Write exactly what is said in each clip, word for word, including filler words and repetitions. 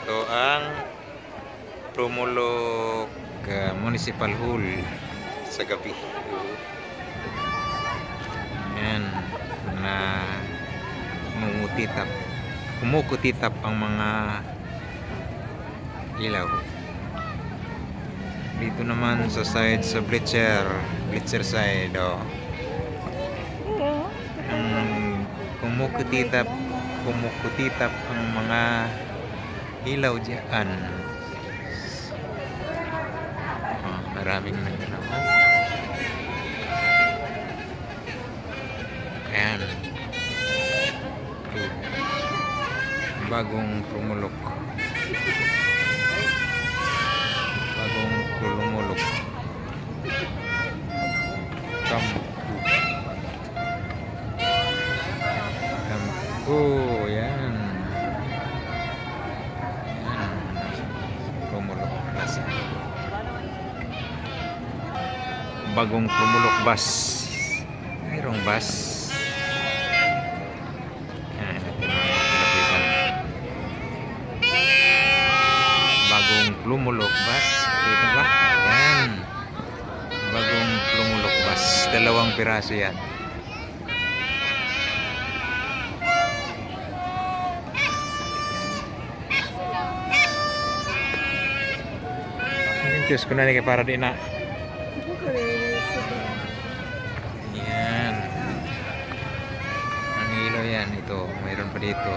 Ito ang POLOMOLOK uh, Municipal Hall sa gabi. Ayan, na kumukutitap kumukutitap ang mga ilaw. Dito naman sa side, sa bleacher bleacher side, oh. Um, kumukutitap kumukutitap ang mga ilaw dyan. Oh, maraming nagalaw. Ayan. Ito. Bagong POLOMOLOK. Bagong POLOMOLOK. Kampu. Kampu. Yan. Yan. POLOMOLOK Plaza. Bagong POLOMOLOK bus. Mayroong bus. Bagong POLOMOLOK bus. Dito ba? Yan. Bagong POLOMOLOK bus. Dalawang piraso yan. Diyos ko na rin para din na. Yan. Ang ilaw yan. Ito. Mayroon pa dito.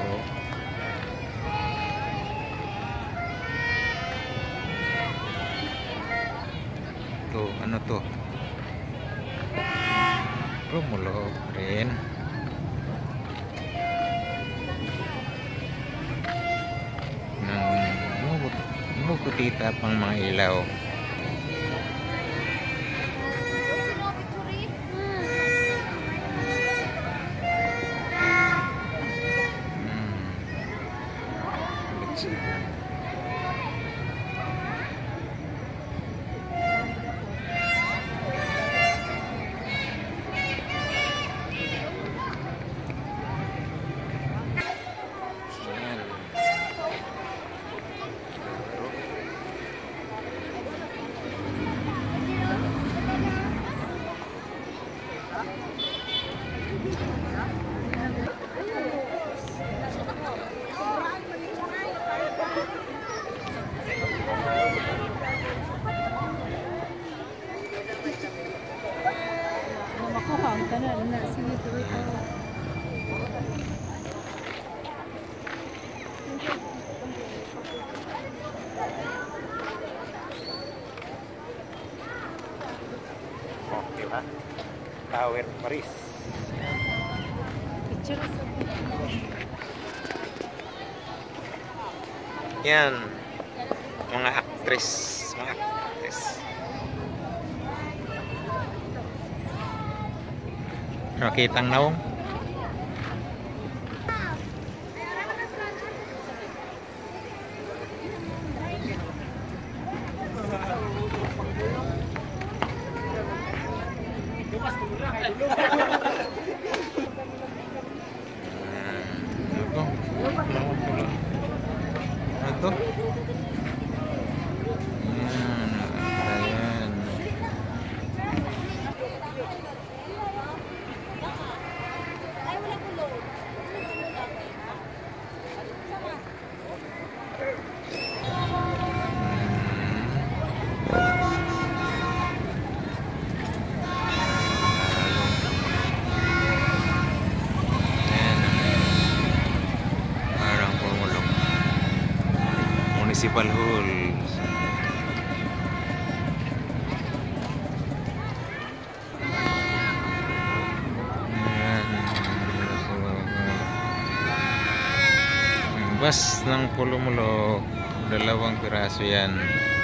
Ito. Ano to? POLOMOLOK rin. Kumukutitap ang mga ilaw. Diba? Tower Paris. Yan, mga actress, mga actress. Nakita ang naong. Ito. Ayan. Ayan. Municipal Hall. Ayan. Bus ng POLOMOLOK, dalawang piraso yan.